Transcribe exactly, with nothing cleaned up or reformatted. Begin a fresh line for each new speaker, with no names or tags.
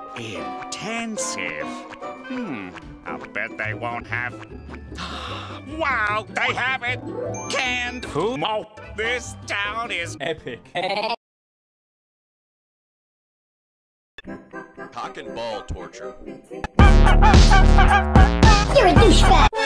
Intensive. Hmm, I'll bet they won't have... Wow, they have it! Canned Fumo! This town is
epic.
Cock and ball torture.
You're a douchebag!